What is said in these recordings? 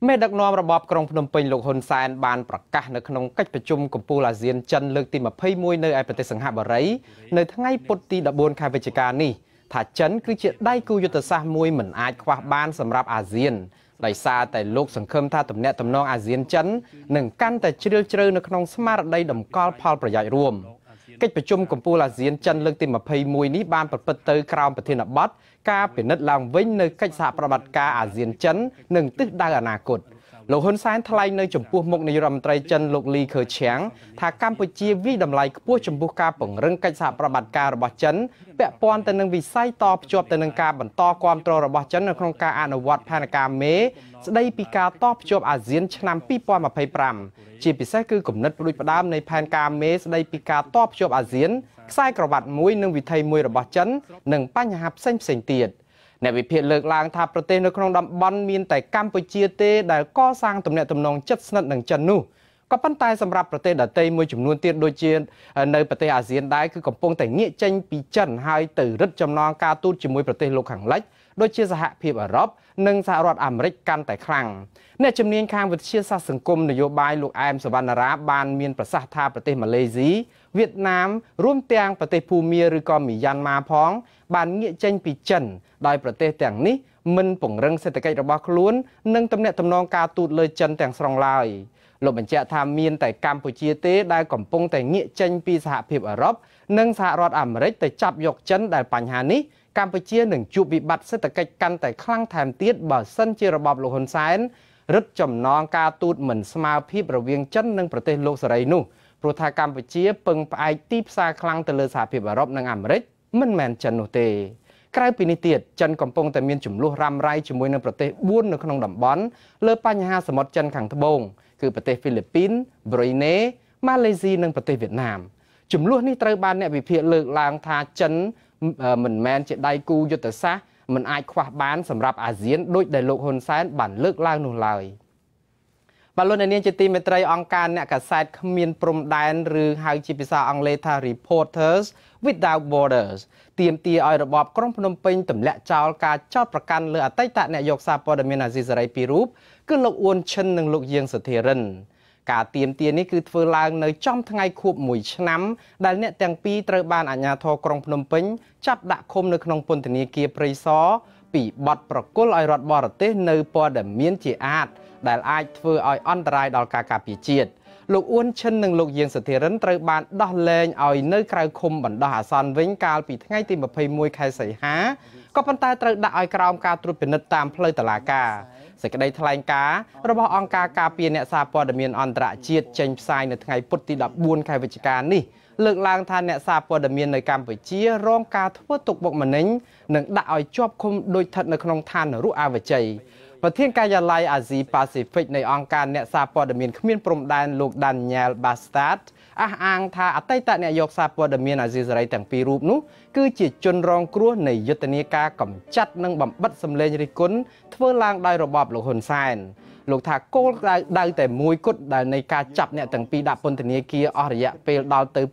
មេដឹកនាំរបបក្រុងភ្នំពេញលោកហ៊ុនសែនបានប្រកាសនៅក្នុងកិច្ចប្រជុំកំពូលអាស៊ានចិនលើកទី21នៅឯប្រទេសសិង្ហបុរីនៅថ្ងៃពុធទី14ខែវិច្ឆិកានេះថាចិនគឺជាដៃគូយុទ្ធសាស្ត្រមួយមិនអាចខ្វះបានសម្រាប់អាស៊ានដោយសារតែលោកសង្ឃឹមថាទំនាក់ទំនងអាស៊ានចិននឹងកាន់តែជ្រាលជ្រៅនៅក្នុងស្មារតីតម្កល់ផលប្រយោជន៍រួមកិច្ចប្រជុំកំពូលអាស៊ានចិនលើកទី21នេះបានប្រព្រឹត្តទៅក្រោមប្រធានបទការពិនិត្យឡើងវិញនៅកិច្ចសហប្រតិបត្តិការអាស៊ានចិននិងទិសដៅអនាគតលោកហ៊ុនសែនថ្លែងនៅចំពោះមុខនាយរដ្ឋមន្ត្រីចិនលោកលីខឺឈៀងថាកម្ពុជាវិតម្លៃខ្ពស់ចំពោះការពង្រឹងកិច្ចសហប្រតិបត្តិការរបស់ចិនពាក់ព័ន្ធទៅនឹងវិស័យតភ្ជាប់ទៅនឹងការបន្តគាំទ្ររបស់ចិននៅក្នុងការអនុវត្តផែនការមេស្ដីពីការតភ្ជាប់អាស៊ានឆ្នាំ2025ជាពិសេសគឺគំនិតផ្ដួចផ្ដើមនៃផែនការមេស្ដីពីការតភ្ជាប់អាស៊ានខ្សែក្រវ៉ាត់មួយនិងវិថីមួយរបស់ចិននិងបញ្ហាផ្សេងៗទៀតអ្នកវិភាគលើកឡើងថាប្រទេសនៅក្នុងតំបន់មានតែកម្ពុជាទេដែលកសាងទំនាក់ទំនងជិតស្និទ្ធនឹងចិននោះក៏ប៉ុន្តែសម្រាប់ប្រទេសដទៃមួយចំនួនទៀតដូចជានៅប្រទេសអាស៊ានដែរគឺកំពុងតែងាកចេញពីចិនហើយទៅរឹតចំណងការទូតជាមួយប្រទេសលោកខាងលិចដូចជាសហភាពអឺរ៉ុបនិងសហរដ្ឋអាមេរិកកាន់តែខ្លាំងអ្នកជំនាញខាងវិទ្យាសាស្ត្រសង្គមនយោបាយលោកអែមសវណ្ណារាបានមានប្រសាសន៍ថាប្រទេសម៉ាឡេស៊ីវៀតណាមរួមទាំងប្រទេសភូមាឬក៏មីយ៉ាន់ម៉ាផងបានងាកចេញពីចិនដោយប្រទេសទាំងនេះមិនពង្រឹងសេដ្ឋកិច្ចរបស់ខ្លួននិងទំនាក់ទំនងការទូតលើចិនទាំងស្រុងឡើយលោកបញ្ជាក់ថាមានតែកម្ពុជាទេដែលកំពុងតែងាកចេញពីសហភាពអឺរ៉ុបនិងសហរដ្ឋអាមេរិកទៅចាប់យកចិនដែលបញ្ហានេះកម្ពុជានឹងជួបវិបត្តិសេដ្ឋកិច្ចកាន់តែខ្លាំងថែមទៀតបើសិនជារបបលោកហ៊ុនសែនរឹតចំណងការទូតមិនស្មើភាពរវាងចិននិងប្រទេសលោកសេរីនោះព្រោះថាកម្ពុជាពឹងផ្អែកទីផ្សារខ្លាំងទៅលើសហភាពអឺរ៉ុបនិងអាមេរិកមិនមែនចិននោះទេក្រៅពីនេះទៀតចិនកំពុងតែមានចំនួនរ៉ាំរ៉ៃជាមួយនឹងប្រទេស4នៅក្នុងតំបន់លើបញ្ហាសមុទ្រចិនខាងត្បូងគឺប្រទេសហ្វីលីពីន ប្រ៊ុយណេ ម៉ាឡេស៊ីនិងប្រទេសវៀតណាមចំនួននេះត្រូវបានអ្នកវិភាគលើកឡើងថាចិនមិនមែនជាដៃគូយុទ្ធសាស្ត្រមិនអាចខ្វះបានសម្រាប់អាស៊ានដោយដែលលោកហ៊ុនសែនបានលើកឡើងនោះឡើយបាទលោកអ្នកនាងជាទីមេត្រីអង្គការអ្នកកាសែតគ្មានព្រំដែនឬហៅជាភាសាអង់គ្លេសថា Reporters Without Borders ទាមទារឲ្យរបបក្រុងភ្នំពេញទម្លាក់ចោលការចោទប្រកាន់លើអតីតអ្នកយកសារព័ត៌មានអាស៊ីសេរីពីររូបគឺលោកអ៊ួនឈិននិងលោកយាងសុធារិនការទាមទារនេះគឺធ្វើឡើងនៅចំថ្ងៃខួប1ឆ្នាំដែលអ្នកទាំងពីរត្រូវបានអាជ្ញាធរក្រុងភ្នំពេញចាប់ដាក់ឃុំនៅក្នុងពន្ធនាគារព្រៃសរពីបទប្រគល់ឲ្យរដ្ឋបរទេសនៅព័ត៌មានជាអាតដែលអាចធ្វើឲ្យអន្តរាយដល់ការការពារជាតិលោកអ៊ួនឈិននិងលោកយាងសុធារិនត្រូវបានដោះលែងឲ្យនៅក្រៅឃុំបណ្ដោះអាសន្នវិញកាលពីថ្ងៃទី21ខែសីហាក៏ប៉ុន្តែត្រូវដាក់ឲ្យក្រោមការត្រួតពិនិត្យតាមផ្លូវតុលាការសេចក្តីថ្លែងការណ៍របស់អង្គការការពារអ្នកសារព័ត៌មានអន្តរជាតិចេញផ្សាយនៅថ្ងៃពុធទី14ខែវិច្ឆិកានេះលើកឡើងថាអ្នកសារព័ត៌មាននៅកម្ពុជារងការធ្វើទុកបុកម្នេញនិងដាក់ឲ្យជាប់ឃុំដោយស្ថិតនៅក្នុងឋាននរកអវជ័យប្រធានការិយាល័យអាស៊ីប៉ាស៊ីហ្វិកនៃអង្គការអ្នកសារព័ត៌មានគ្មានព្រំដែនលោក Daniel Bastard អះអាងថាអតីតអ្នកយកសារព័ត៌មានអាស៊ីសេរីទាំងពីររូបនោះគឺជាជនរងគ្រោះនៃយុទ្ធនាការកម្ចាត់និងបំបិតសម្លេងរិះគន់ធ្វើឡើងដោយរបបលោកហ៊ុនសែនលោកថាគោលដៅតែមួយគត់ដែលនៃការចាប់អ្នកទាំងពីរដាក់ពន្ធនាគារអស់រយៈពេលដល់ទៅ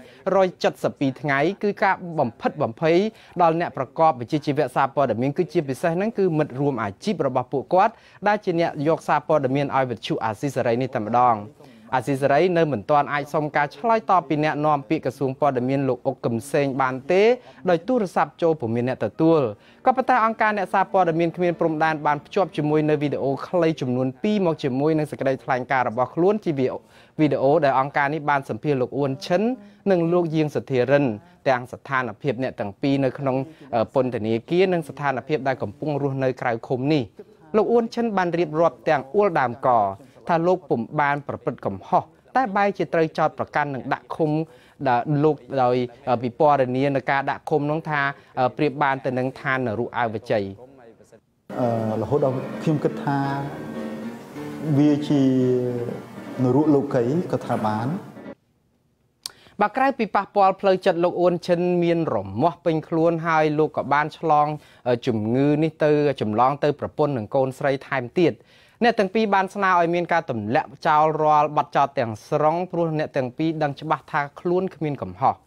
272ថ្ងៃគឺការបំផិតបំភ័យដល់អ្នកប្រកបវិជ្ជាជីវៈសារព័ត៌មានគឺជាពិសេសហ្នឹងគឺមិត្តរួមអាជីពរបស់ពួកគាត់ដែលជាអ្នកយកសារព័ត៌មានឲ្យវិទ្យុអាស៊ីសេរីនេះតែម្ដងអាស៊ីសេរីនៅមិនទាន់អាចសុំការឆ្លើយតបពីអ្នកនាំពាក្យក្រសួងព័ត៌មានលោកអុកកឹមសេងបានទេដោយទូរស័ព្ទចូលពុំមានអ្នកទទួលក៏ប៉ុន្តែអង្គការអ្នកសារព័ត៌មានគ្មានព្រំដែនបានភ្ជាប់ជាមួយនៅវីដេអូខ្លីចំនួន2មកជាមួយនឹងសេចក្តីថ្លែងការណ៍របស់ខ្លួនជាវីដេអូដែលអង្គការនេះបានសម្ភាសន៍លោកអ៊ួនឈិននិងលោកយាងសុធារិនទាំងស្ថានភាពអ្នកទាំងពីរនៅក្នុងពន្ធនាគារនិងស្ថានភាពដែលកំពុងរស់នៅក្រៅឃុំនេះលោកអ៊ួនឈិនបានរៀបរាប់ទាំងអួលដើមកថាលោកពុំបានប្រព្រឹត្តកំហុសតែបែរជាត្រូវចោទប្រកាន់និងដាក់ឃុំលោកដោយពិពណ៌នានៅការដាក់ឃុំនោះថាប្រៀបបានទៅនឹងឋាននរកអវជ័យរហូតដល់ខ្ញុំគិតថាវាជានរកលោកីក៏ថាបានបើក្រៅពីប៉ះពាល់ផ្លូវចិត្តលោកអ៊ុនឈិនមានរមាស់ពេញខ្លួនហើយលោកក៏បានឆ្លងជំងឺនេះទៅចម្លងទៅប្រពន្ធនិងកូនស្រីថែមទៀតអ្នកទាំងពីរបានស្នើឲ្យមានការទម្លាក់ចោលរាល់បទចោទទាំងស្រុងព្រោះអ្នកទាំងពីរដឹងច្បាស់ថាខ្លួនគ្មានកំហុស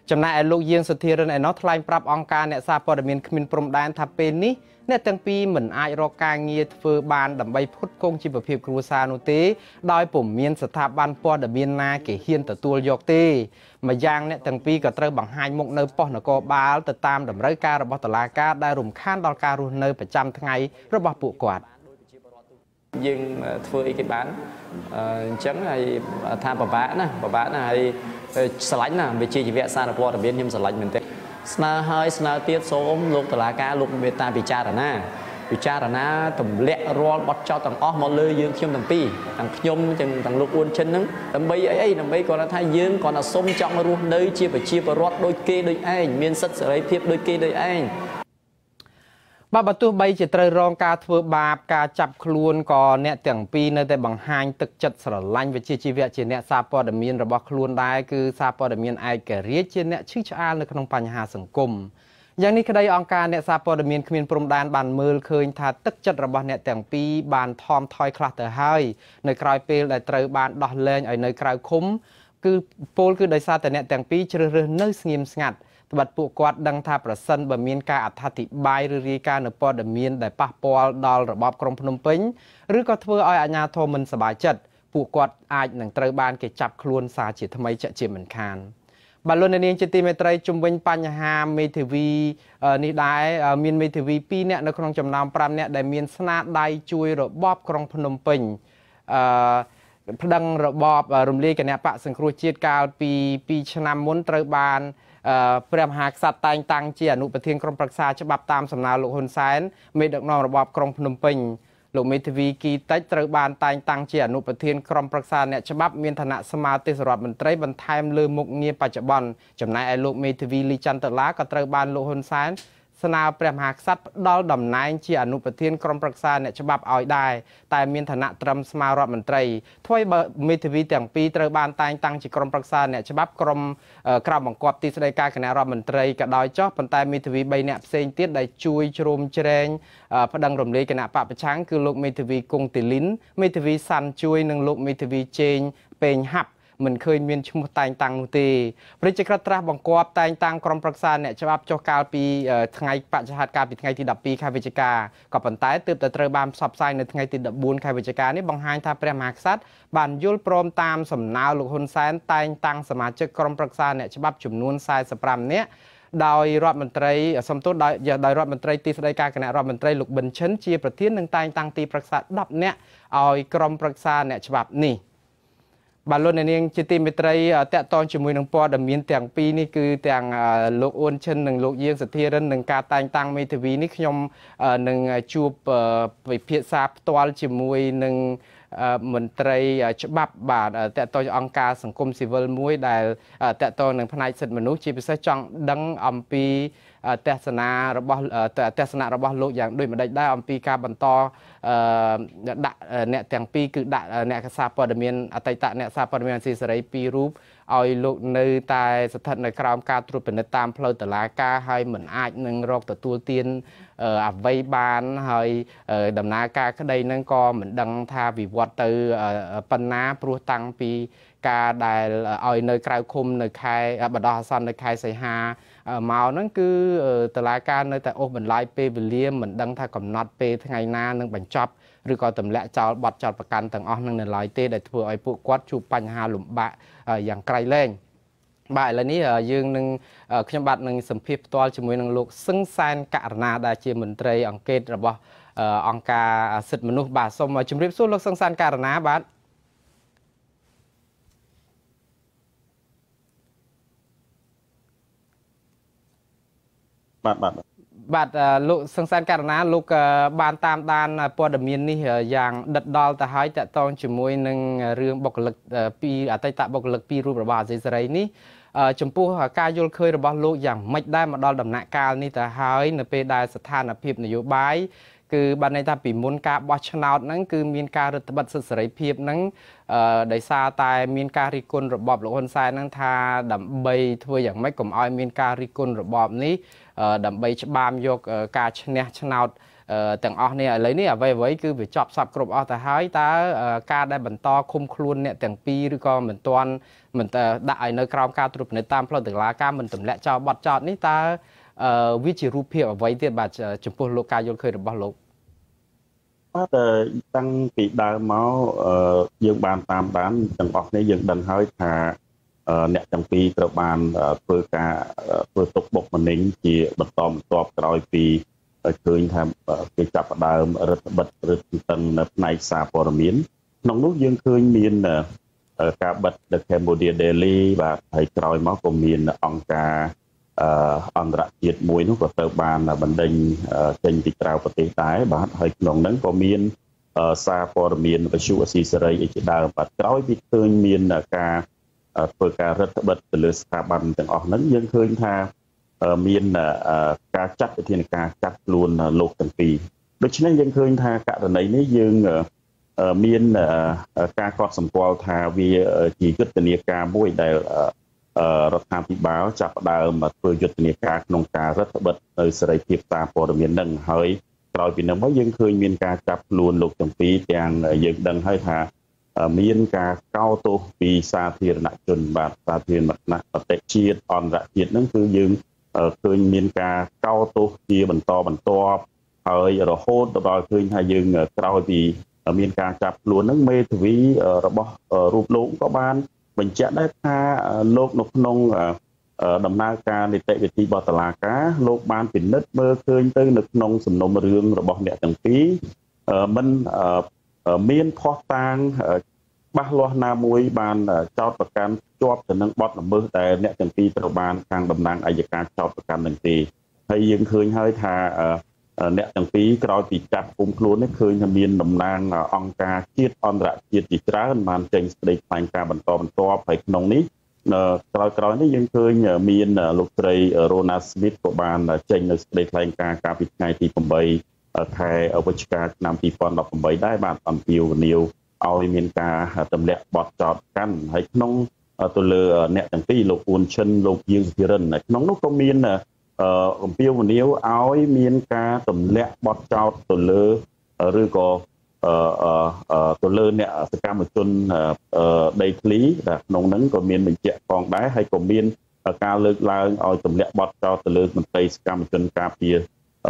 ចំណែកឯលោកយាងសុធារិនឯណោះថ្លែងប្រាប់អង្គការអ្នកសារព័ត៌មានគ្មានព្រំដែនថាពេលនេះអ្នកទាំងពីរមិនអាចរកការងារធ្វើបានដើម្បីផ្គត់ផ្គង់ជីវភាពគ្រួសារនោះទេដោយពុំមានស្ថាប័នព័ត៌មានណាគេហ៊ានទទួលយកទេម្យ៉ាងអ្នកទាំងពីរក៏ត្រូវបង្ហាញមុខនៅប៉ុស្តិ៍នគរបាលទៅតាមតម្រូវការរបស់តុលាការដែលរំខានដល់ការរស់នៅប្រចាំថ្ងៃរបស់ពួកគាត់យើងធ្វើអីគេបានអញ្ចឹងហើយថាពិបាកណាហើយស្រឡាញ់ណាវិជ្ជាជីវៈសារព័ត៌មានខ្ញុំស្រឡាញ់មែនទេស្នើហើយស្នើទៀតសូមលោកតុលាការលោកមេត្តាពិចារណាទម្លាក់រាល់បទចោទទាំងអស់មកលើយើងខ្ញុំទាំងពីរទាំងខ្ញុំទាំងលោកអ៊ួនឈិនហ្នឹងដើម្បីអីដើម្បីគាត់ថាយើងគាត់ថាសុំចង់រស់នៅជាប្រជាពលរដ្ឋដូចគេដូចឯងមានសិទ្ធិសេរីភាពដូចគេដូចឯងបើទោះបីជាត្រូវរងការធ្វើបាបការចាប់ខ្លួនក៏អ្នកទាំងពីរនៅតែបង្ហាញទឹកចិត្តស្រឡាញ់វិជ្ជាជីវៈជាអ្នកសារព័ត៌មានរបស់ខ្លួនដែរគឺសារព័ត៌មានឯករាជ្យជាអ្នកឈឺឆ្អាលនៅក្នុងបញ្ហាសង្គមយ៉ាងនេះក្តីអង្គការអ្នកសារព័ត៌មានគ្មានព្រំដែនបានមើលឃើញថាទឹកចិត្តរបស់អ្នកទាំងពីរបានថមថយខ្លះទៅហើយនៅក្រៅពេលដែលត្រូវបានដោះលែងឲ្យនៅក្រៅឃុំគឺពលគឺដោយសារតែអ្នកទាំងពីរជ្រើសរើសនៅស្ងៀមស្ងាត់ត្បិតពួកគាត់ដឹងថាប្រសិនបើមានការអត្ថាធិប្បាយឬរាយការណ៍នៅព័ត៌មានដែលប៉ះពាល់ដល់របបក្រុងភ្នំពេញឬក៏ធ្វើឲ្យអាជ្ញាធរមិនសប្បាយចិត្តពួកគាត់អាចនឹងត្រូវបានគេចាប់ខ្លួនសារជាថ្មីជាក់ជាមិនខានបាទលោកនាងជាទីមេត្រីជំវិញបញ្ហាមេធាវីនេះដែរមានមេធាវី2នាក់នៅក្នុងចំណោម5នាក់ដែលមានស្នាដៃជួយរបបក្រុងភ្នំពេញប្តឹងរបបរំលាយគណៈបកសង្គ្រោះជាតិកាលពី2ឆ្នាំមុនត្រូវបានព្រះមហាក្សត្រតែងតាំងជាអនុប្រធានក្រុមប្រឹក្សាច្បាប់តាមសំណើលោកហ៊ុនសែនមេដឹកនាំរបបក្រុងភ្នំពេញលោកមេធាវីគីតិចត្រូវបានតែងតាំងជាអនុប្រធានក្រុមប្រឹក្សាអ្នកច្បាប់មានឋានៈស្មើទេសរដ្ឋមន្ត្រីបន្ថែមលើមុខងារបច្ចុប្បន្នចំណែកឯលោកមេធាវីលីចន្ទឡាក៏ត្រូវបានលោកហ៊ុនសែនស្នើព្រះមហាក្សត្រផ្ដល់តំណែងជាអនុប្រធានក្រុមប្រឹក្សាអ្នកច្បាប់ឲ្យដែរតែមានឋានៈត្រឹមស្មើរដ្ឋមន្ត្រីធ្វើឲ្យមេធាវីទាំងពីរត្រូវបានតែងតាំងជាក្រុមប្រឹក្សាអ្នកច្បាប់ក្រុមក្រៅបង្គាប់ទីស្តីការគណៈរដ្ឋមន្ត្រីក៏ដោយចុះប៉ុន្តែមេធាវី3នាក់ផ្សេងទៀតដែលជួយជ្រោមជ្រែងប្តឹងរំលាយគណៈបកប្រឆាំងគឺលោកមេធាវីគង់ទីលីនមេធាវីសាន់ជួយនិងលោកមេធាវីជេងពេងហាប់មិនឃើញមានឈ្មោះតែងតាំងនោះទេប្រជាក្រិតត្រាស់បង្គាប់តែងតាំងក្រុមប្រឹក្សាអ្នកច្បាប់ចុះកាលពីថ្ងៃបច្ចុប្បន្នកាលពីថ្ងៃទី12ខែវិច្ឆិកាក៏ប៉ុន្តែទើបតែត្រូវបានផ្សព្វផ្សាយនៅថ្ងៃទី14ខែវិច្ឆិកានេះបង្ហាញថាព្រះមហាក្សត្របានយល់ព្រមតាមសំណើលោកហ៊ុនសែនតែងតាំងសមាជិកក្រុមប្រឹក្សាអ្នកច្បាប់ចំនួន45នាក់ដោយរដ្ឋមន្ត្រីសំទោសដោយរដ្ឋមន្ត្រីទីស្តីការគណៈរដ្ឋមន្ត្រីលោកប៊ិនឈិនជាប្រធាននិងតែងតាំងទីប្រឹក្សា10នាក់ឲ្យក្រុមប្រឹក្សាអ្នកច្បាប់នេះបាទលោកនាងជាទីមេត្រីតកតងជាមួយនឹងព័ត៌មានទាំងពីរនេះគឺទាំងលោកអ៊ុនឈិននិងលោកយាងសុធារិននឹងការតែងតាំងមេធាវីនេះខ្ញុំនឹងជួបវិភាសាផ្ទាល់ជាមួយនឹងមន្ត្រីច្បាប់បាទតកតងអង្គការសង្គមស៊ីវិលមួយដែលតកតងនឹងផ្នែកសិទ្ធិមនុស្សជាពិសេសចង់ដឹងអំពីទស្សនៈរបស់លោកយ៉ាងដូចម្ដេចដែរអំពីការបន្តដាក់អ្នកទាំងពីរគឺដាក់អ្នកសារព័ត៌មានអតីតអ្នកសារព័ត៌មានអាស៊ីសេរី2រូបឲ្យលោកនៅតែស្ថិតនៅក្រោមការត្រួតពិនិត្យតាមផ្លូវតុលាការហើយមិនអាចនឹងរកទទួលទានអ្វីបានហើយដំណើរការក្តីហ្នឹងក៏មិនដឹងថាវិវត្តទៅប៉ុណ្ណាព្រោះតាំងពីការដែលឲ្យនៅក្រៅឃុំនៅខែបដោះអាសន្ននៅខែសីហាមកហ្នឹងគឺតុលាការនៅតែអូសបន្លាយពេលវេលាមិនដឹងថាកំណត់ពេលថ្ងៃណានឹងបញ្ចប់ឬក៏ទម្លាក់ចោលបទចោទប្រកាន់ទាំងអស់នឹងនៅឡើយទេដែលធ្វើឲ្យពួកគាត់ជួបបញ្ហាលំបាកយ៉ាងក្រៃលែងបាទឥឡូវនេះយើងនឹងខ្ញុំបាទនឹងសម្ភាសផ្ទាល់ជាមួយនឹងលោកសឹងសានករណាដែលជាមន្ត្រីអង្កេតរបស់អង្គការសិទ្ធិមនុស្សបាទសូមជម្រាបសួរលោកសឹងសានករណាបាទបាទលោកសង្សានករណាលោកបានតាមដានព័ត៌មាននេះយ៉ាងដិតដល់ទៅហើយតកតងជាមួយនឹងរឿងបុគ្គលិកពីអតីតបុគ្គលិក2រូបរបស់អាស៊ីសេរីនេះចំពោះការយល់ឃើញរបស់លោកយ៉ាងម៉េចដែរមកដល់ដំណាក់កាលនេះទៅហើយនៅពេលដែលស្ថានភាពនយោបាយគឺបានន័យថាពីមុនការបោះឆ្នោតហ្នឹងគឺមានការរឹតបន្តឹងសិទ្ធិសេរីភាពហ្នឹងដោយសារតែមានការរិះគន់របបលោកហ៊ុនសែនហ្នឹងថាដើម្បីធ្វើយ៉ាងម៉េចកុំឲ្យមានការរិះគន់របបនេះដើម្បីច្បាមយកការឈ្នះឆ្នោតទាំងអស់នេះឥឡូវនេះអ្វីគឺវាចប់សពគ្រប់អស់ទៅហើយតើការដែលបន្តឃុំខ្លួនអ្នកទាំងពីរឬក៏មិនទាន់មិនដាក់ឲ្យនៅក្រោមការត្រួតពិនិត្យតាមផ្លូវតុលាការមិនទម្លាក់ចោលបទចោទនេះតើវាជារូបភាពអ្វីទៀតបាទចំពោះលោកការយល់ឃើញរបស់លោកបាទតាំងពីដើមមកយើងបានតាមដានទាំងអស់គ្នាយើងដឹងហើយថាអ្នកទាំងពីរត្រូវបានធ្វើការធ្វើទុកបុកម្នេញជាបន្តបន្ទាប់ក្រោយពីឃើញថាគេចាប់ផ្ដើមរដ្ឋបិទឬតឹងនៅផ្នែកសារព័ត៌មានក្នុងនោះយើងឃើញមានការបិទ The Cambodia Daily បាទហើយក្រោយមកក៏មានអង្គការអន្តរជាតិមួយនោះក៏ត្រូវបានបណ្ដេញចេញពីក្រៅប្រទេសដែរបាទហើយក្នុងហ្នឹងក៏មានសារព័ត៌មានវិទ្យុអស៊ីសេរីជាដើមបាទក្រោយពីឃើញមានការធ្វើការរដ្ឋបិទទៅលើស្ថាប័នទាំងអស់ហ្នឹងយើងឃើញថាមានការចាត់វិធានការចាត់ខ្លួនលោកទាំងពីរដូច្នេះយើងឃើញថាករណីនេះយើងមានការកត់សម្គាល់ថាវាជាយុទ្ធនាការមួយដែលរដ្ឋាភិបាលចាប់ផ្ដើមធ្វើយុទ្ធនាការក្នុងការរដ្ឋបិទនៅសេរីភាពសារព័ត៌មាននឹងហើយក្រោយពីនោះមកយើងឃើញមានការចាប់ខ្លួនលោកទាំងពីរទាំងយើងដឹងហើយថាមានការកោតទោសពីសាធារណជនបាទសាធារណប្រទេសជាតិអន្តរជាតិហ្នឹងគឺយើងឃើញមានការកោតទោសជាបន្តបន្ទាប់ហើយរហូតដល់ឃើញថាយើងក្រោយពីមានការចាប់ខ្លួនហ្នឹងមេធាវីរបស់រូបលោកក៏បានបញ្ជាក់ដែរថាលោកនៅក្នុងដំណើរការនីតិវិធីរបស់តុលាការលោកបានពិនិត្យមើលឃើញទៅនៅក្នុងសំណុំរឿងរបស់អ្នកទាំងពីរមិនមានភស្តុតាងច្បាស់លាស់ណាមួយបានចោទប្រកាន់ជាប់ទៅនឹងបទល្មើសដែលអ្នកទាំងពីរត្រូវបានខាងតំណាងអัยការចោទប្រកាន់នឹងទេហើយយើងឃើញហើយថាអ្នកទាំងពីរក្រោយពីចាប់គុំខ្លួននេះឃើញថាមានតំណាងអង្គការជាតិអន្តរជាតិជាច្រើនបានចេញសេចក្តីថ្លែងការណ៍បន្តបន្ទាប់ហើយក្នុងនេះក្រោយនេះយើងឃើញមានលោកស្រី Rona Smith ក៏បានចេញនៅសេចក្តីថ្លែងការណ៍កាលពីថ្ងៃទី8ខែវិច្ឆិកាឆ្នាំ2018ដែរបានអំពាវនាវឲ្យមានការទម្លាក់បទចោទកាន់ហើយក្នុងទៅលើអ្នកទាំងពីរលោកអ៊ុនឈិនលោកយាងសុធិរិនក្នុងនោះក៏មានអំពាវនាវឲ្យមានការទម្លាក់បទចោទទៅលើឬក៏ទៅលើអ្នកសកម្មជនដីធ្លីដែលក្នុងហ្នឹងក៏មានបញ្ជាក់ផងដែរហើយក៏មានការលើកឡើងឲ្យទម្លាក់បទចោទទៅលើមន្ត្រីសកម្មជនការពារ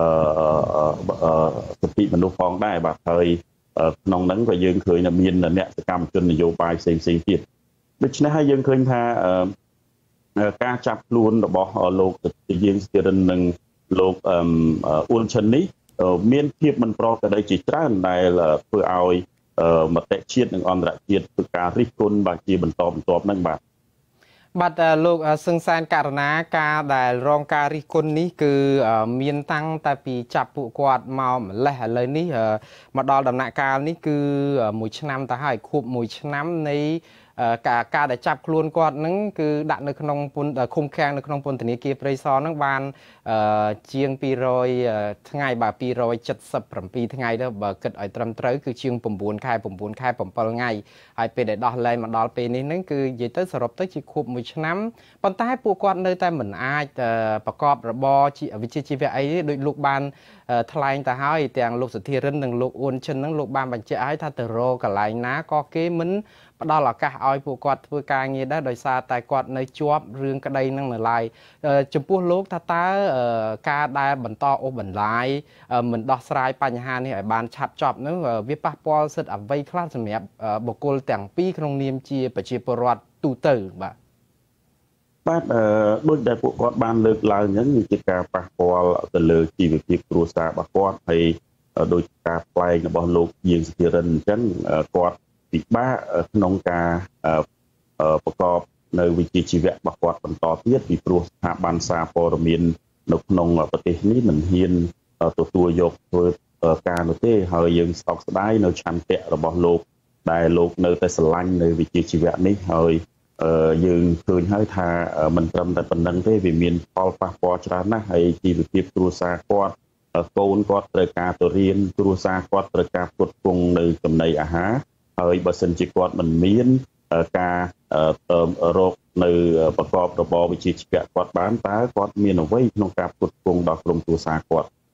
សិទ្ធិមនុស្សផងដែរបាទហើយក្នុងហ្នឹងក៏យើងឃើញថាមានអ្នកសកម្មជននយោបាយផ្សេងទៀតដូច្នេះហើយយើងឃើញថាការចាប់ខ្លួនរបស់លោកយាងសុធិរិននិងលោកអ៊ុនឈិននេះមានភាពមិនប្រក្រតីជាច្រើនដែលធ្វើឲ្យមតិជាតិនិងអន្តរជាតិធ្វើការរិះគន់បាទជាបន្តបន្ទាប់ហ្នឹងបាទលោកសឹងសានករណាការដែលរងការរិះគន់នេះគឺមានតាំងតែពីចាប់ពួកគាត់មកម្លេះឥឡូវនេះមកដល់ដំណាក់កាលនេះគឺ1ឆ្នាំទៅហើយខួប1ឆ្នាំនៃការដែលចាប់ខ្លួនគាត់ហ្នឹងគឺដាក់នៅក្នុងពន្ធឃុំឃាំងនៅក្នុងពន្ធនាគារព្រៃសរហ្នឹងបានជាង200ថ្ងៃបាទ277ថ្ងៃទៅបើគិតឲ្យត្រឹមត្រូវគឺជាង9ខែ7ថ្ងៃហើយពេលដែលដោះលែងមកដល់ពេលនេះហ្នឹងគឺនិយាយទៅសរុបទៅជាខួប1ឆ្នាំប៉ុន្តែពួកគាត់នៅតែមិនអាចប្រកបរបរវិជ្ជាជីវៈអីទេដោយលោកបានថ្លែងទៅហើយទាំងលោកសុធិរិននិងលោកអ៊ុនឈិនហ្នឹងលោកបានបញ្ជាក់ឲ្យថាទៅរកកន្លែងណាក៏គេមិនផ្ដល់ឱកាសឲ្យពួកគាត់ធ្វើការងារដែរដោយសារតែគាត់នៅជាប់រឿងក្តីនឹងនៅឡើយចំពោះលោកថាតើការដែលបន្តអូសបន្លាយមិនដោះស្រាយបញ្ហានេះឲ្យបានឆាប់ចប់នោះវាប៉ះពាល់សិទ្ធិអ្វីខ្លះសម្រាប់បុគ្គលទាំងពីរក្នុងនាមជាប្រជាពលរដ្ឋទូទៅបាទដូចដែលពួកគាត់បានលើកឡើងអញ្ចឹងវាជាការប៉ះពាល់ទៅលើជីវភាពគ្រួសាររបស់គាត់ហើយដោយការប្លែករបស់លោកយាងសុធិរិនអញ្ចឹងគាត់ពិបាកក្នុងការប្រកបនៅវិជ្ជាជីវៈរបស់គាត់បន្តទៀតពីព្រោះស្ថាប័នសារព័ត៌មាននៅក្នុងប្រទេសនេះមិនហ៊ានទទួលយកធ្វើការនោះទេហើយយើងស្អកស្ដាយនៅឆន្ទៈរបស់លោកដែលលោកនៅតែស្រឡាញ់នៅវិជ្ជាជីវៈនេះហើយយើងឃើញហើយថាមិនត្រឹមតែប៉ុណ្្នឹងទេវាមានផលប៉ះពាល់ច្រើនណាស់ហើយជីវភាពគ្រួសារគាត់កូនគាត់ត្រូវការទៅរៀនគ្រួសារគាត់ត្រូវការផ្គត់ផ្គង់នៅចំណីអាហារហើយបើសិនជាគាត់មិនមានការរកនៅប្រកបរបរវិជ្ជាជីវៈគាត់បានតើគាត់មានអ្វីក្នុងការផ្គត់ផ្គង់ដល់ក្រុមគ្រួសារគាត់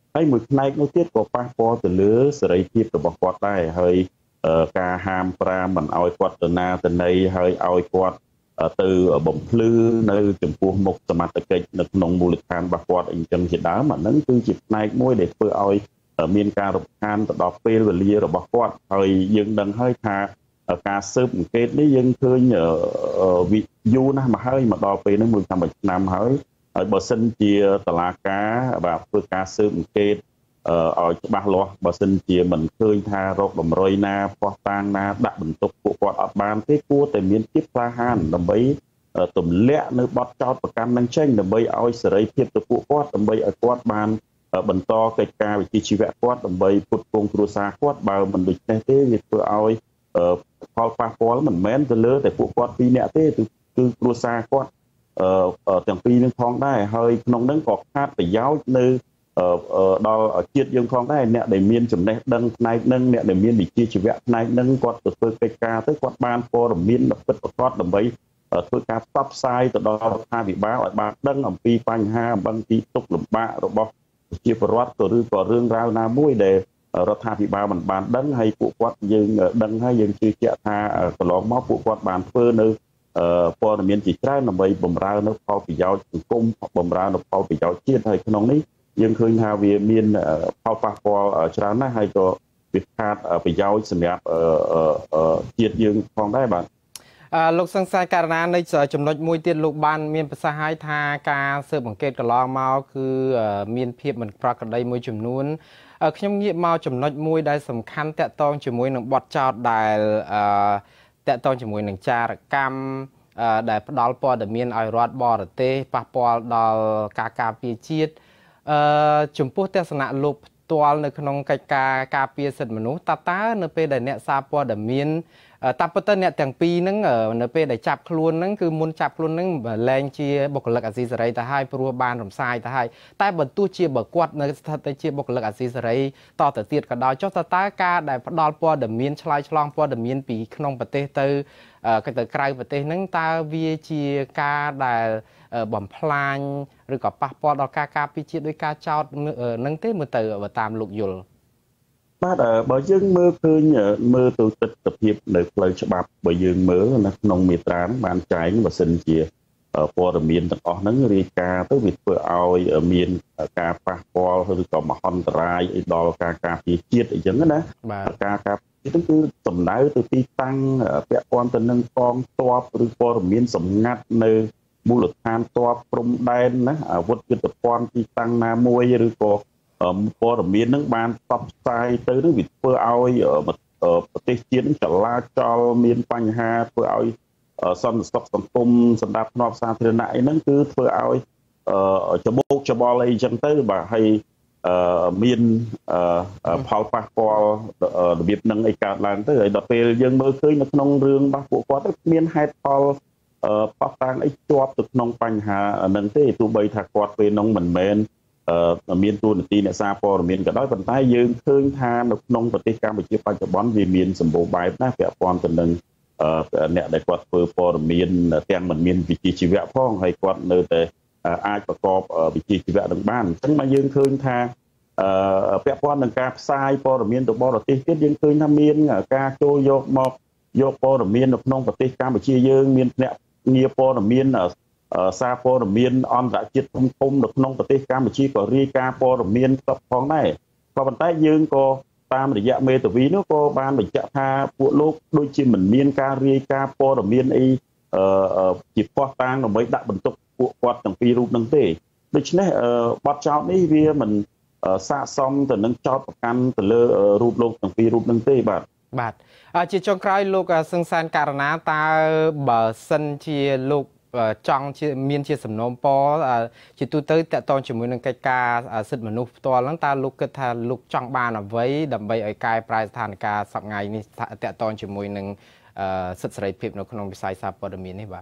ហើយមួយផ្នែកនោះទៀតក៏ប៉ះពាល់ទៅលើសេរីភាពរបស់គាត់ដែរហើយការហាមប្រាមមិនឲ្យគាត់ទៅណាទៅណីហើយឲ្យគាត់ទៅបំភ្លឺនៅចំពោះមុខសមត្ថកិច្ចនៅក្នុងមូលដ្ឋានរបស់គាត់អីចឹងជាដើមអាហ្នឹងគឺជាផ្នែកមួយដែលធ្វើឲ្យមានការរំខានទៅដល់ពេលវេលារបស់គាត់ហើយយើងដឹងហើយថាការស៊ើបអង្កេតនេះយើងឃើញយូរណាស់មកហើយមកដល់ពេលនេះមួយឆ្នាំហើយបើសិនជាតុលាការបាទធ្វើការស៊ើបអង្កេតឲ្យច្បាស់លាស់បើសិនជាមិនឃើញថារោគតម្រុយណាផ្ោះតាងណាដាក់បន្ទុកពួកគាត់អត់បានទេគួរតែមានភាពក្លាហានដើម្បីទម្លាក់នៅបទចោទប្រកាន់នឹងចេញដើម្បីឲ្យសេរីភាពទៅពួកគាត់ដើម្បីឲ្យគាត់បានបន្តកិច្ចការវិជ្ជាជីវៈគាត់ដើម្បីផ្គត់ផ្គង់គ្រួសារគាត់បើមិនដូច្នេះទេវាធ្វើឲ្យផលប៉ះពាល់មិនមែនទៅលើតែពួកគាត់ពីរនាក់ទេគឺគ្រួសារគាត់ទាំងពីរនឹងផងដែរហើយក្នុងនឹងក៏ខាតប្រយោជន៍នៅដល់ជាតិយើងផងដែរអ្នកដែលមានចំណេះដឹងផ្នែកនឹងអ្នកដែលមានវិជ្ជាជីវៈផ្នែកនឹងគាត់ទៅធ្វើកិច្ចការទៅគាត់បានព័ត៌មានពិតប្រាកដដើម្បីធ្វើការផ្សព្វផ្សាយទៅដល់រដ្ឋាភិបាលឲ្យបានដឹងអំពីបញ្ហាអំពីទុក្ខលំបាករបស់ប្រជាពលរដ្ឋក៏ឬក៏រឿងរ៉ាវណាមួយដែលរដ្ឋាភិបាលមិនបានដឹងហើយពួកគាត់យើងដឹងហើយយើងជឿជាក់ថាកន្លងមកពួកគាត់បានធ្វើនៅព័ត៌មានជាច្រើនដើម្បីបម្រើនៅផលប្រយោជន៍សង្គមបម្រើនៅផលប្រយោជន៍ជាតិហើយក្នុងនេះយើងឃើញថាវាមានផលប៉ះពាល់ច្រើនណាស់ហើយក៏វាខាតប្រយោជន៍សម្រាប់ជាតិយើងផងដែរបាទលោកសង្សាយករណីនៃចំណុចមួយទៀតលោកបានមានប្រសាសន៍ឲ្យថាការស៊ើបអង្កេតកន្លងមកគឺមានភាពមិនប្រក្រតីមួយចំនួនខ្ញុំងាកមកចំណុចមួយដែលសំខាន់តាក់ទងជាមួយនឹងបទចោទដែលតាក់ទងជាមួយនឹងចារកម្មដែលផ្ដល់ព័ត៌មានឲ្យរដ្ឋបរទេសប៉ះពាល់ដល់ការការពារជាតិចំពោះទស្សនៈលោកផ្ទាល់នៅក្នុងកិច្ចការការពារសិទ្ធិមនុស្សតើនៅពេលដែលអ្នកសារព័ត៌មានតាពិតអ្នកទាំងពីរហ្នឹងនៅពេលដែលចាប់ខ្លួនហ្នឹងគឺមុនចាប់ខ្លួនហ្នឹងលែងជាបុគ្គលិកអាស៊ីសេរីទៅហើយព្រោះបានរំសាយទៅហើយតែបើទោះជាបើគាត់នៅស្ថិតទៅជាបុគ្គលិកអាស៊ីសេរីតទៅទៀតក៏ដោយចុះតើការដែលផ្ដល់ព័ត៌មានឆ្លើយឆ្លងព័ត៌មានពីក្នុងប្រទេសទៅក្រៅប្រទេសហ្នឹងតើវាជាការដែលបំផ្លាញឬក៏ប៉ះពាល់ដល់ការការពារជាតិដោយការចោទនឹងទេមើលទៅតាមលោកយល់បាទបើយើងមើលឃើញមើលទៅទិដ្ឋភាពនៅផ្លូវច្បាប់បើយើងមើលនៅក្នុងមាត្រាបានចែងបើសិនជាព័ត៌មានទាំងអស់ហ្នឹងរាយការណ៍ទៅវាធ្វើឲ្យមានការប៉ះពាល់ឬក៏មហន្តរាយដល់ការការពារជាតិអីចឹងណាការការពារគឺសំដៅទៅទីតាំងពាក់ព័ន្ធទៅនឹងកងទ័ពឬព័ត៌មានសម្ងាត់នៅមូលដ្ឋានទ័ពព្រំដែនណាអាវុធយុទ្ធភ័ណ្ឌទីតាំងណាមួយឬក៏ព័ត៌មាននឹងបានផ្សព្វផ្សាយទៅនឹងវាធ្វើឲ្យប្រទេសជាតិចលាចលមានបញ្ហាធ្វើឲ្យសន្តិសុខសង្គមសម្រាប់ផ្នែកសាធារណៈអីហ្នឹងគឺធ្វើឲ្យច្បោកច្បល់អីចឹងទៅបាទហើយមានផលប៉ះពាល់របៀបហ្នឹងអីកើតឡើងទៅហើយដល់ពេលយើងមើលឃើញនៅក្នុងរឿងរបស់ពួកគាត់ទៅមានហេតុផលប៉ះតាំងអីជាប់ទៅក្នុងបញ្ហាហ្នឹងទេទោះបីថាគាត់ពេលហ្នឹងមិនមែនមានតួនាទីអ្នកសារព័ត៌មានក៏ដោយប៉ុន្តែយើងឃើញថានៅក្នុងប្រទេសកម្ពុជាបច្ចុប្បន្នវាមានសម្បូរបែបណាស់ពាក់ព័ន្ធទៅនឹងអ្នកដែលគាត់ធ្វើព័ត៌មានទាំងមិនមានវិជ្ជាជីវៈផងហើយគាត់នៅតែអាចប្រកបវិជ្ជាជីវៈនឹងបានអញ្ចឹងមកយើងឃើញថាពាក់ព័ន្ធនឹងការផ្សាយព័ត៌មានទៅបរទេសទៀតយើងឃើញថាមានការចូលយកព័ត៌មាននៅក្នុងប្រទេសកម្ពុជាយើងមានអ្នកងារព័ត៌មានសារព័ត៌មានអន្តរជាតិធំនៅក្នុងប្រទេសកម្ពុជាក៏រាយការណ៍ព័ត៌មានផ្សព្វផងដែរក៏ប៉ុន្តែយើងក៏តាមរយៈមេធាវីនោះក៏បានបញ្ជាក់ថាពួកលោកដូចជាមិនមានការរាយការណ៍ព័ត៌មានអីជាផ្ោះតាងដើម្បីដាក់បន្ទុកពួកគាត់ទាំងពីររូបហ្នឹងទេដូច្នេះបទចោទនេះវាមិនស័ក្តិសមទៅនឹងចោទប្រកាន់ទៅលើរូបលោកទាំងពីររូបហ្នឹងទេបាទជាចុងក្រោយលោកសឹងសានករណាតើបើសិនជាលោកចង់មានជាសំណូមពរជាទូទៅតកតងជាមួយនឹងកិច្ចការសិទ្ធិមនុស្សផ្ទាល់ហ្នឹងតើលោកគិតថាលោកចង់បានអ្វីដើម្បីឲ្យកែប្រែស្ថានភាពសប្តាហ៍នេះតកតងជាមួយនឹងសិទ្ធិសេរីភាពនៅក្នុងវិស័យសារព័ត៌មាននេះបាទ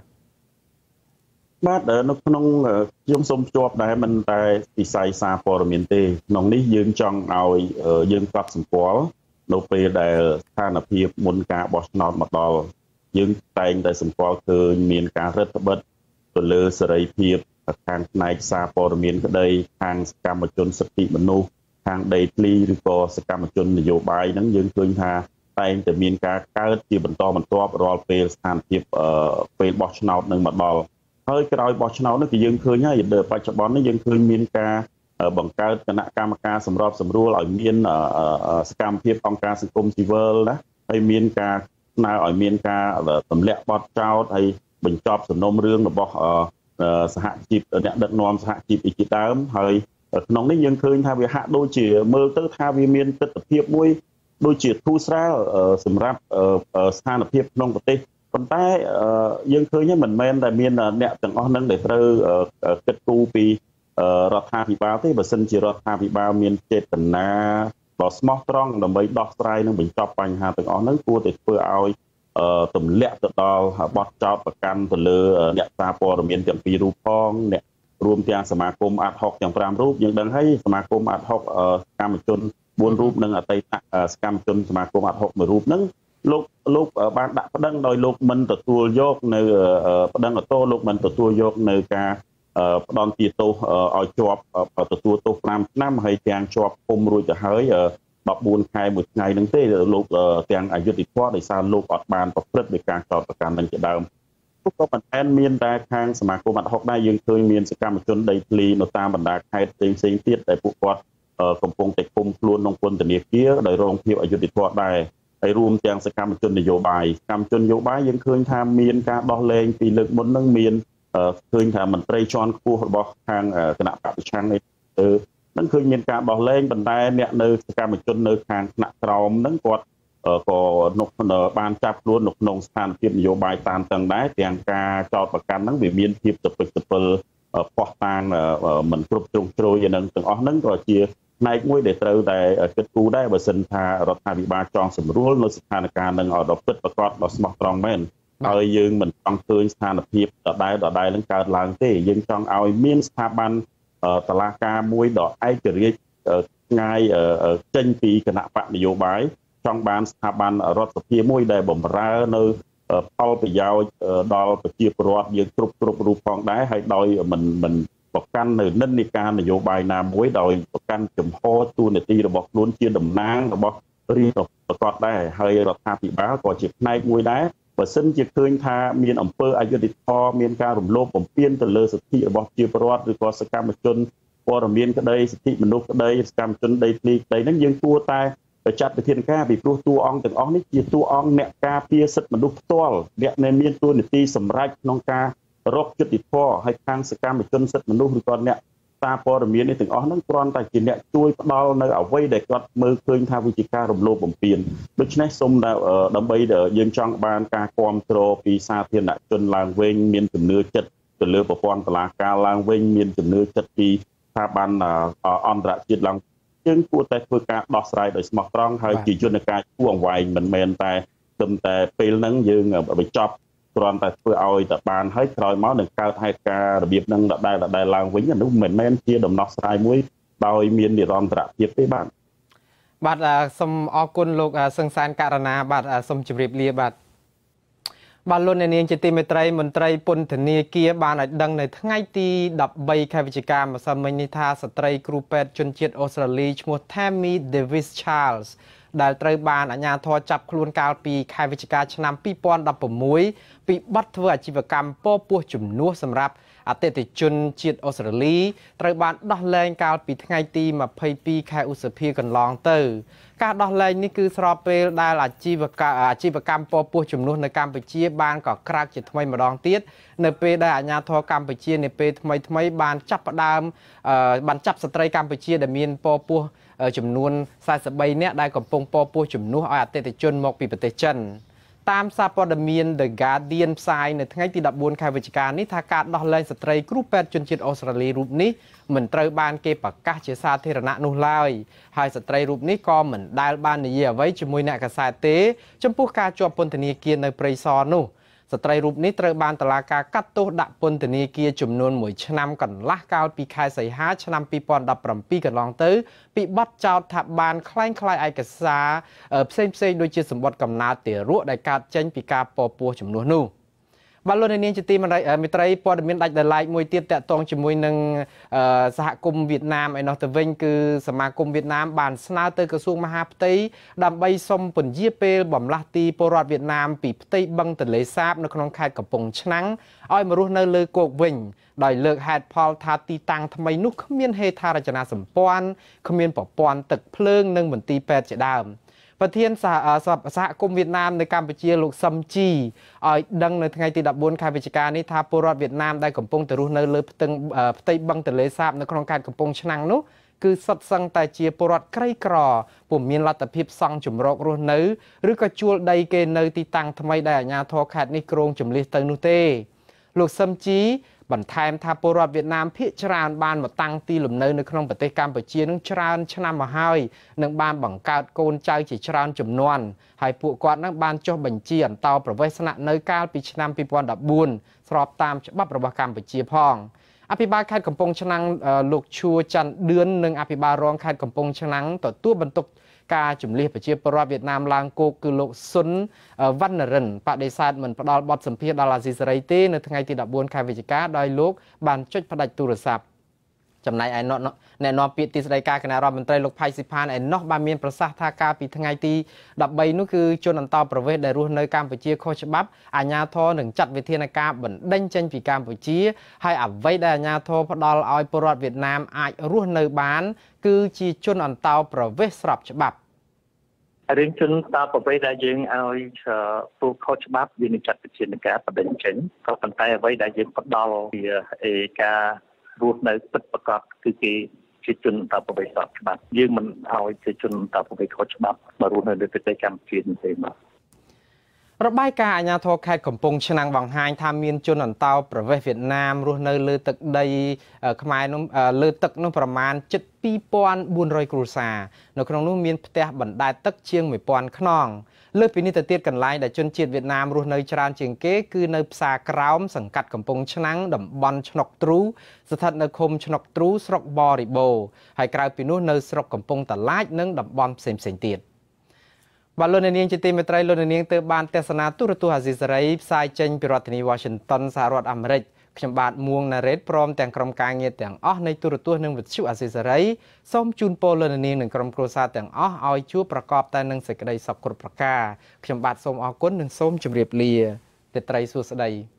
នៅក្នុងខ្ញុំសូមភ្ជាប់ដែរមិនតែវិស័យសារព័ត៌មានទេក្នុងនេះយើងចង់ឲ្យយើងកត់សម្គាល់នៅពេលដែលស្ថានភាពមុនការបោះឆ្នោតមកដល់យើងតែងតែសម្គាល់ឃើញមានការរឹតបន្តឹងទៅលើសេរីភាពខាងផ្នែកសារព័ត៌មានក្តីខាងសកម្មជនសិទ្ធិមនុស្សខាងដីធ្លីឬក៏សកម្មជននយោបាយហ្នឹងយើងឃើញថាតែងតែមានការកើតជាបន្តបន្ទាប់រាល់ពេលស្ថានភាពពេលបោះឆ្នោតនឹងមកដល់ហើយក្រោយបោះឆ្នោតនេះគឺយើងឃើញហើយបច្ចុប្បន្ននេះយើងឃើញមានការបង្កើតគណៈកម្មការសម្របសម្រួលឲ្យមានសកម្មភាពអង្គការសង្គមស៊ីវិលណាហើយមានការស្នើឲ្យមានការទម្លាក់បទចោទហើយបញ្ចប់សំណុំរឿងរបស់សហជីពអ្នកដឹកនាំសហជីពជាដើមហើយក្នុងនេះយើងឃើញថាវាហាក់ដូចជាមើលទៅថាវាមានទស្សនវិជ្ជាមួយដូចជាធូរស្រាលសម្រាប់ស្ថានភាពក្នុងប្រទេសប៉ុន្តែយើងឃើញមិនមែនតែមានអ្នកទាំងអស់នឹងដែលត្រូវគិតគូរពីរដ្ឋាភិបាលទេបើសិនជារដ្ឋាភិបាលមានចេតនាដ៏ស្មោះត្រង់ដើម្បីដោះស្រាយនិងបញ្ចប់បញ្ហាទាំងអស់ហ្នឹងគួរតែធ្វើឲ្យទម្លាក់ទៅដល់បទចោទប្រកាន់ទៅលើអ្នកសារព័ត៌មានទាំងពីររូបផងអ្នករួមទាំងសមាគមអាត់ហុកទាំង5រូបយើងដឹងហើយសមាគមអាត់ហុកសកម្មជន4រូបនិងអតីតសកម្មជនសមាគមអាត់ហុក1រូបហ្នឹងលោកបានដាក់ប្តឹងដោយលោកមិនទទួលយកនៅប្តឹងឧទ្ធរលោកមិនទទួលយកនៅការផ្ដន់ទាទោសឲ្យជាប់ទទួលទោស5ឆ្នាំហើយទាំងជាប់ឃុំរួចទៅហើយ14ខែមួយថ្ងៃហ្នឹងទេលោកទាំងអយុធធម៌ដោយសារលោកអត់បានប្រព្រឹត្តដោយការចោទប្រកាន់នឹងជាដើមក៏ប៉ុន្តែមានតែខាងសមាគមអាត់ហុកដែរយើងឃើញមានសកម្មជនដីធ្លីនៅតាមបណ្ដាខេត្តផ្សេងៗទៀតដែលពួកគាត់កំពុងតែឃុំខ្លួនក្នុងពន្ធនាគារដោយរងភាពអយុត្តិធម៌ដែរហើយរួមទាំងសកម្មជននយោបាយយើងឃើញថាមានការដោះលែងពីលើកមុននឹងមានឃើញថាមន្ត្រីជាន់ខ្ពស់របស់ខាងគណៈបព្វឆាំងនឹងឃើញមានការដោះលែងប៉ុន្តែអ្នកនៅសកម្មជននៅខាងថ្នាក់ក្រោមហ្នឹងគាត់ក៏បានចាប់ខ្លួននៅក្នុងស្ថានភាពនយោបាយតាមតឹងដែរទាំងការចោទប្រកាន់ហ្នឹងវាមានភាពទៅពេចទៅពិលផោះតាងមិនគ្រប់ជ្រុងជ្រោយនឹងទាំងអស់ហ្នឹងក៏ជាផ្នែកមួយដែលត្រូវតែគិតគូរដែរបើសិនថារដ្ឋាភិបាលចង់សម្រួលនៅស្ថានភាពនឹងឲ្យដល់ពិតប្រាកដដល់ស្មោះត្រង់មែនហើយយើងមិនចង់ឃើញស្ថានភាពដដែលនឹងកើតឡើងទេយើងចង់ឲ្យមានស្ថាប័នតុលាការមួយដ៏ឯករាជ្យឆ្ងាយចេញពីគណៈបកនយោបាយចង់បានស្ថាប័នរដ្ឋសភាមួយដែលបម្រើនៅផលប្រយោជន៍ដល់ប្រជាពលរដ្ឋយើងគ្រប់រូបផងដែរហើយដោយមិនប្រកាន់នៅនិន្នាការនយោបាយណាមួយដោយប្រកាន់ចំហទូនាទីរបស់ខ្លួនជាតំណាងរបស់រាជរដ្ឋប្រកបដែរហើយរដ្ឋាភិបាលក៏ជាផ្នែកមួយដែរបើសិនជាឃើញថាមានអំពើអយុត្តិធម៌មានការរំលោភបំពានទៅលើសិទ្ធិរបស់ប្រជាពលរដ្ឋឬក៏សកម្មជនព័ត៌មានក្តីសិទ្ធិមនុស្សក្តីសកម្មជនដីធ្លីក្តីហ្នឹងយើងគួរតែចាត់វិធានការពីព្រោះតួអង្គទាំងអស់នេះជាតួអង្គអ្នកការពារសិទ្ធិមនុស្សផ្ទាល់អ្នកដែលមានតួនាទីសម្រេចក្នុងការរកយុត្តិធម៌ឲ្យខាងសកម្មជនសិទ្ធិមនុស្សឬក៏អ្នកសារព័ត៌មាននេះទាំងអស់ហ្នឹងគ្រាន់តែជាអ្នកជួយផ្ដល់នៅអ្វីដែលគាត់មើលឃើញថាវាជាការរំលោភបំពានដូច្នេះសូមដើម្បីយើងចង់បានការគ្រប់គ្រងពីសាធារណជនឡើងវិញមានជំនឿចិត្តទៅលើប្រព័ន្ធតុលាការឡើងវិញមានជំនឿចិត្តពីស្ថាប័នអន្តរជាតិឡើងយើងគួរតែធ្វើការដោះស្រាយដោយស្មោះត្រង់ហើយជាយន្តការគួរអង្វែងមិនមែនតែត្រឹមតែពេលហ្នឹងយើងបញ្ចប់គ្រាន់តែធ្វើឲ្យតែបានហើយក្រោយមកនឹងកើតហេតុការណ៍របៀបហ្នឹងដដែលឡើងវិញនោះមិនមែនជាដំណោះស្រាយមួយដោយមាននិរន្តរភាពទេបាទសូមអរគុណលោកសឹងសានករណាបាទសូមជម្រាបលាបាទលោកអ្នកនាងជាទីមេត្រីមន្ត្រីពន្ធនាគារបានឲ្យដឹងនៅថ្ងៃទី13ខែវិច្ឆិកាម្សិលមិញនេះថាស្ត្រីគ្រូពេទ្យជនជាតិអូស្ត្រាលីឈ្មោះ Tammy Davis Charles ដែលត្រូវបានអាជ្ញាធរចាប់ខ្លួនកាលពីខែវិច្ឆិកាឆ្នាំ2016ពីបទធ្វើអាជីវកម្មពពោះជំនួសសម្រាប់អតិថិជនជាតិអូស្ត្រាលីត្រូវបានដោះលែងកាលពីថ្ងៃទី22ខែឧសភាកន្លងទៅការដោះលែងនេះគឺស្របពេលដែលអាជីវកម្មពពោះជំនួសនៅកម្ពុជាបានកក្រើកជាថ្មីម្ដងទៀតនៅពេលដែលអាជ្ញាធរកម្ពុជានៅពេលថ្មីបានចាប់ស្ត្រីកម្ពុជាដែលមានពពោះចំនួន43នាក់ដែលកំពុងពពោះជំនួសឲ្យអតិថិជនមកពីប្រទេសចិនតាមសារព័ត៌មាន The Guardian ផ្សាយនៅថ្ងៃទី14ខែវិច្ឆិកានេះថាការដោះលែងស្ត្រីគ្រូពេទ្យជនជាតិអូស្ត្រាលីរូបនេះមិនត្រូវបានគេប្រកាសជាសាធារណៈនោះឡើយហើយស្ត្រីរូបនេះក៏មិនដែលបាននិយាយអ្វីជាមួយអ្នកកាសែតទេចំពោះការជាប់ពន្ធនាគារនៅព្រៃសរនោះស្ត្រីរូបនេះត្រូវបានតុលាការកាត់ទោសដាក់ពន្ធនាគារចំនួន1ឆ្នាំកន្លះកាលពីខែសីហាឆ្នាំ2017កន្លងទៅពីបទចោទថាបានក្លែងក្លាយឯកសារផ្សេងដូចជាសម្បត្តិកំណើតទារកដែលកើតចេញពីការពពោះជំនួសនោះបាទលោកនាងជាទីមេត្រីព័ត៌មានដាច់ដោយឡែកមួយទៀតតាក់ទងជាមួយនឹងសហគមន៍វៀតណាមឯនោះទៅវិញគឺសមាគមវៀតណាមបានស្នើទៅក្រសួងមហាផ្ទៃដើម្បីសុំពន្យាពេលបំលាស់ទីពលរដ្ឋវៀតណាមពីផ្ទៃបឹងទន្លេសាបនៅក្នុងខេត្តកំពង់ឆ្នាំងឲ្យមករស់នៅលើគោកវិញដោយលើកហេតុផលថាទីតាំងថ្មីនោះគ្មានហេដ្ឋារចនាសម្ព័ន្ធគ្មានប្រព័ន្ធទឹកភ្លើងនិងមន្ទីរពេទ្យជាដើមប្រធានសហគមន៍វៀតណាមនៅកម្ពុជាលោកសឹមជីឲ្យដឹងនៅថ្ងៃទី14ខែវិច្ឆិកានេះថាពលរដ្ឋវៀតណាមដែលកំពុងទៅរស់នៅលើផ្ទៃបឹងទន្លេសាបនៅក្នុងខេត្តកំពង់ឆ្នាំងនោះគឺសុទ្ធសឹងតែជាពលរដ្ឋក្រីក្រពុំមានលទ្ធភាពសង់ជំរករស់នៅឬក៏ជួលដីគេនៅទីតាំងថ្មីដែលអាជ្ញាធរខេត្តនេះគ្រោងជំលះទៅនោះទេលោកសឹមជីបន្ថែមថាពលរដ្ឋវៀតណាមភាគច្រើនបានមកតាំងទីលំនៅនៅក្នុងប្រទេសកម្ពុជានឹងច្រើនឆ្នាំមកហើយនឹងបានបង្កើតកូនចៅជាច្រើនចំនួនហើយពួកគាត់នឹងបានចុះបញ្ជីអន្តោប្រវេសន៍ស្នាក់នៅកាលពីឆ្នាំ2014ស្របតាមច្បាប់របស់កម្ពុជាផងអភិបាលខេត្តកំពង់ឆ្នាំងលោកឈួរច័ន្ទឌឿននិងអភិបាលរងខេត្តកំពង់ឆ្នាំងទទួលបន្ទុកការជំលះប្រជាពលរដ្ឋវៀតណាមឡើងគោកគឺលោកស៊ុនវណ្ណរិនបដិសេធមិនផ្ដល់បទសម្ភាសន៍ដល់អាស៊ីសេរីទេនៅថ្ងៃទី14ខែវិច្ឆិកាដោយលោកបានចុចផ្ដាច់ទូរស័ព្ទចំណែកឯអ្នកនាំពាក្យទីស្តីការគណៈរដ្ឋមន្ត្រីលោកផៃស៊ីផានឯណោះបានមានប្រសាសន៍ថាការពីថ្ងៃទី13នោះគឺជនអន្តោប្រវេសន៍ដែលរស់នៅកម្ពុជាខុសច្បាប់អាជ្ញាធរនឹងចាត់វិធានការបណ្ដេញចេញពីកម្ពុជាហើយអ្វីដែលអាជ្ញាធរផ្ដល់ឲ្យពលរដ្ឋវៀតណាមអាចរស់នៅបានគឺជាជនអន្តោប្រវេសន៍ស្របច្បាប់រឿងជនតបប្រវេសដែលយើងឲ្យពួកខុសច្បាប់យើងនឹងចាត់វិធានការបដិញ្ញចេញក៏ប៉ុន្តែអ្វីដែលយើងផ្ដល់ពីការរស់នៅពិតប្រាកដគឺគេជាជនតបប្រវេសស្របច្បាប់យើងមិនឲ្យជាជនតបប្រវេសខុសច្បាប់មករស់នៅលើប្រទេសកម្ពុជាទេបាទរបាយការណ៍អាជ្ញាធរខេត្តកំពង់ឆ្នាំងបង្ហាញថាមានជនអន្តោប្រវេសន៍វៀតណាមរស់នៅលើទឹកដីខ្មែរនោះលើទឹកនោះប្រមាណជិត2400គ្រួសារនៅក្នុងនោះមានផ្ទះបណ្ដែតទឹកជាង1000ខ្នងលើសពីនេះទៅទៀតកន្លែងដែលជនជាតិវៀតណាមរស់នៅច្រើនជាងគេគឺនៅផ្សារក្រោមសង្កាត់កំពង់ឆ្នាំងតំបន់ឆ្នុកទ្រូស្ថិតនៅឃុំឆ្នុកទ្រូស្រុកបរិបូរហើយក្រៅពីនោះនៅស្រុកកំពង់តាឡាចនិងតំបន់ផ្សេងៗទៀតបាទលោកនាងជាទីមេត្រីលោកនាងទើបបានទស្សនាទូរទស្សន៍អាស៊ីសេរីផ្សាយចេញពីរដ្ឋធានី Washington សហរដ្ឋអាមេរិកខ្ញុំបាទមួងណារ៉េតព្រមទាំងក្រុមការងារទាំងអស់នៃទូរទស្សន៍និងវិទ្យុអាស៊ីសេរីសូមជូនពរលោកនាងនិងក្រុមគ្រួសារទាំងអស់ឲ្យជួបប្រកបតែនឹងសេចក្តីសុខគ្រប់ប្រការខ្ញុំបាទសូមអរគុណនិងសូមជម្រាបលាទេត្រីសួស្តី